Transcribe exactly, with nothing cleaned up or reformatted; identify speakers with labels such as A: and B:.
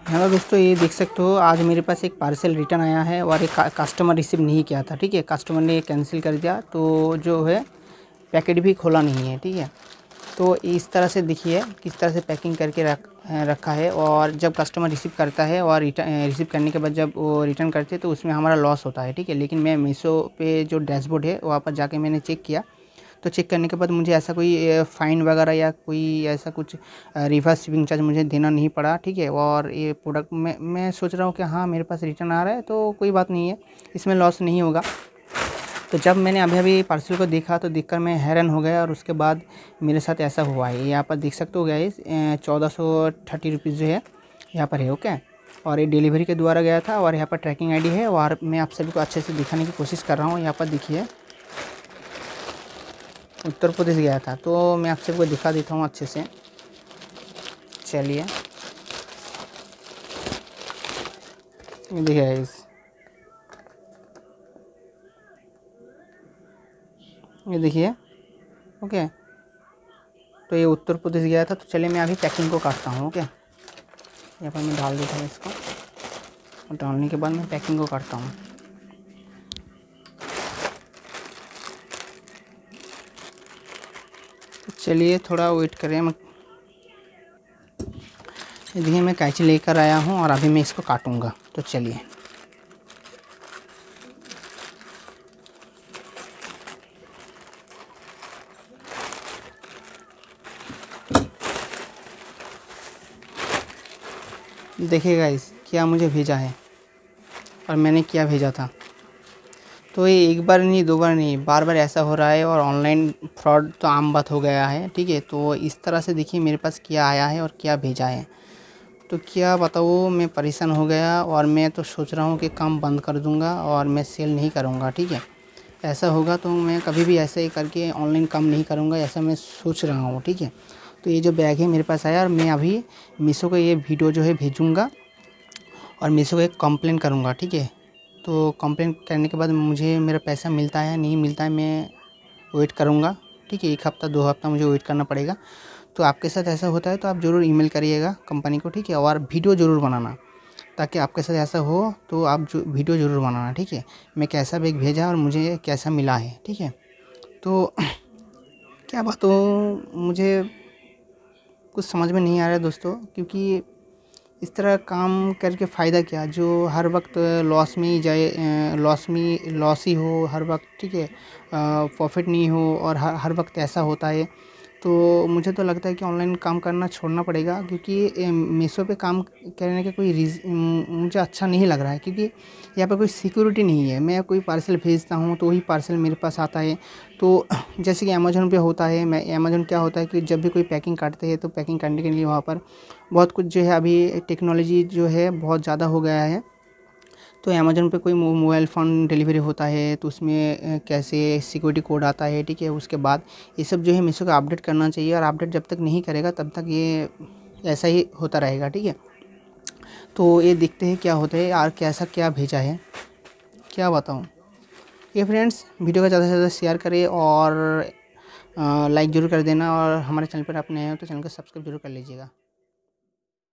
A: Hello दोस्तों, ये देख सकते हो आज मेरे पास एक पार्सल रिटर्न आया है और एक कस्टमर रिसीव नहीं किया था। ठीक है, कस्टमर ने कैंसिल कर दिया, तो जो है पैकेट भी खोला नहीं है। ठीक है, तो इस तरह से देखिए किस तरह से पैकिंग करके रख रखा है। और जब कस्टमर रिसीव करता है और रिटर्न रिसीव करने के बाद जब वो रिटर्न करते हैं तो उसमें हमारा लॉस होता है। ठीक है, लेकिन मैं मीशो पे जो डैशबोर्ड है वहाँ पर जाके मैंने चेक किया, तो चेक करने के बाद मुझे ऐसा कोई फ़ाइन वगैरह या कोई ऐसा कुछ रिवर्स शिपिंग चार्ज मुझे देना नहीं पड़ा। ठीक है, और ये प्रोडक्ट मैं मैं सोच रहा हूँ कि हाँ मेरे पास रिटर्न आ रहा है तो कोई बात नहीं है, इसमें लॉस नहीं होगा। तो जब मैंने अभी अभी पार्सल को देखा तो देखकर मैं हैरान हो गया, और उसके बाद मेरे साथ ऐसा हुआ है। यहाँ पर देख सकते हो गाइस, चौदह सौ थर्टी रुपीज़ जो है यहाँ पर है। ओके, और ये डिलीवरी के द्वारा गया था और यहाँ पर ट्रैकिंग आईडी है। और मैं आप सभी को अच्छे से दिखाने की कोशिश कर रहा हूँ। यहाँ पर देखिए उत्तर प्रदेश गया था, तो मैं आप सबको दिखा देता हूँ अच्छे से। चलिए, ये देखिए इस ये देखिए। ओके, तो ये उत्तर प्रदेश गया था। तो चलिए मैं अभी पैकिंग को काटता हूँ। ओके, यहाँ पर मैं डाल देता हूँ इसको, और डालने के बाद मैं पैकिंग को काटता हूँ। तो चलिए थोड़ा वेट करें। मैं देखिए मैं कैंची लेकर आया हूँ और अभी मैं इसको काटूँगा। तो चलिए, देखिएगा इस क्या मुझे भेजा है और मैंने क्या भेजा था। तो ये एक बार नहीं, दो बार नहीं, बार बार ऐसा हो रहा है, और ऑनलाइन फ्रॉड तो आम बात हो गया है। ठीक है, तो इस तरह से देखिए मेरे पास क्या आया है और क्या भेजा है। तो क्या बताओ, मैं परेशान हो गया और मैं तो सोच रहा हूँ कि काम बंद कर दूँगा और मैं सेल नहीं करूँगा। ठीक है, ऐसा होगा तो मैं कभी भी ऐसे ही करके ऑनलाइन काम नहीं करूँगा, ऐसा मैं सोच रहा हूँ। ठीक है, तो ये जो बैग है मेरे पास आया, और मैं अभी मीशो को ये वीडियो जो है भेजूँगा और मीशो को एक कंप्लेंट करूँगा। ठीक है, तो कंप्लेंट करने के बाद मुझे मेरा पैसा मिलता है नहीं मिलता है, मैं वेट करूँगा। ठीक है, एक हफ़्ता दो हफ़्ता मुझे वेट करना पड़ेगा। तो आपके साथ ऐसा होता है तो आप ज़रूर ईमेल करिएगा कंपनी को। ठीक है, और वीडियो ज़रूर बनाना, ताकि आपके साथ ऐसा हो तो आप जो वीडियो ज़रूर बनाना। ठीक है, मैं कैसा बैग भेजा और मुझे कैसा मिला है। ठीक है, तो क्या बात हो, मुझे कुछ समझ में नहीं आ रहा है दोस्तों, क्योंकि इस तरह काम करके फ़ायदा क्या, जो हर वक्त लॉस में ही जाए, लॉस में लॉस ही हो हर वक्त। ठीक है, प्रॉफिट नहीं हो, और हर हर वक्त ऐसा होता है। तो मुझे तो लगता है कि ऑनलाइन काम करना छोड़ना पड़ेगा, क्योंकि मीशो पे काम करने का कोई रीज़ मुझे अच्छा नहीं लग रहा है, क्योंकि यहाँ पे कोई सिक्योरिटी नहीं है। मैं कोई पार्सल भेजता हूँ तो वही पार्सल मेरे पास आता है। तो जैसे कि अमेज़न पे होता है, मैं अमेज़न क्या होता है कि जब भी कोई पैकिंग काटते हैं तो पैकिंग करने के लिए वहाँ पर बहुत कुछ जो है, अभी टेक्नोलॉजी जो है बहुत ज़्यादा हो गया है। तो अमेज़न पे कोई मोबाइल फ़ोन डिलीवरी होता है तो उसमें कैसे सिक्योरिटी कोड आता है। ठीक है, उसके बाद ये सब जो है मीशो को अपडेट करना चाहिए, और अपडेट जब तक नहीं करेगा तब तक ये ऐसा ही होता रहेगा। ठीक है, तो ये देखते हैं क्या होता है और कैसा क्या भेजा है, क्या बताऊँ। ये फ्रेंड्स, वीडियो को ज़्यादा से ज़्यादा शेयर करें और लाइक ज़रूर कर देना, और हमारे चैनल पर आप नए हो तो चैनल को सब्सक्राइब जरूर कर लीजिएगा।